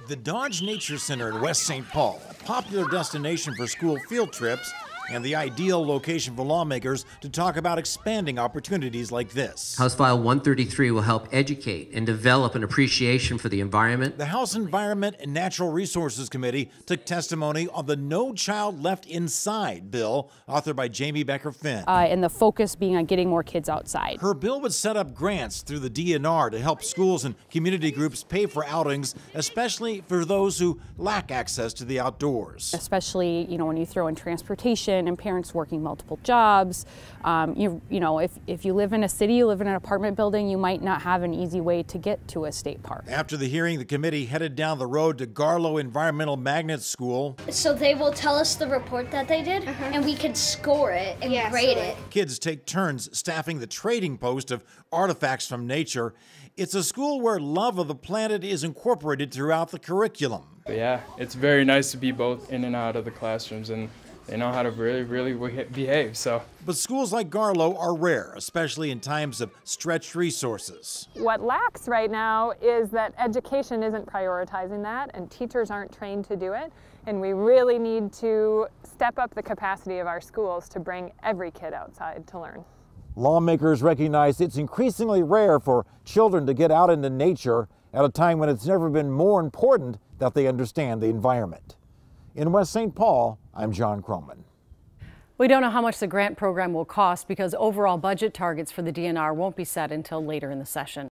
The Dodge Nature Center in West St. Paul, a popular destination for school field trips and the ideal location for lawmakers to talk about expanding opportunities like this. House File 133 will help educate and develop an appreciation for the environment. The House Environment and Natural Resources Committee took testimony on the No Child Left Inside bill, authored by Jamie Becker Finn. And the focus being on getting more kids outside. Her bill would set up grants through the DNR to help schools and community groups pay for outings, especially for those who lack access to the outdoors. Especially, when you throw in transportation and parents working multiple jobs. If you live in a city, you live in an apartment building, you might not have an easy way to get to a state park. After the hearing, the committee headed down the road to Garlow Environmental Magnet School. So they will tell us the report that they did, and we could score it and grade it. Kids take turns staffing the trading post of artifacts from nature. It's a school where love of the planet is incorporated throughout the curriculum. But yeah, it's very nice to be both in and out of the classrooms, and they know how to really behave. But schools like Garlow are rare, especially in times of stretched resources. What lacks right now is that education isn't prioritizing that, and teachers aren't trained to do it. And we really need to step up the capacity of our schools to bring every kid outside to learn. Lawmakers recognize it's increasingly rare for children to get out into nature at a time when it's never been more important that they understand the environment. In West St. Paul, I'm John Croman. We don't know how much the grant program will cost because overall budget targets for the DNR won't be set until later in the session.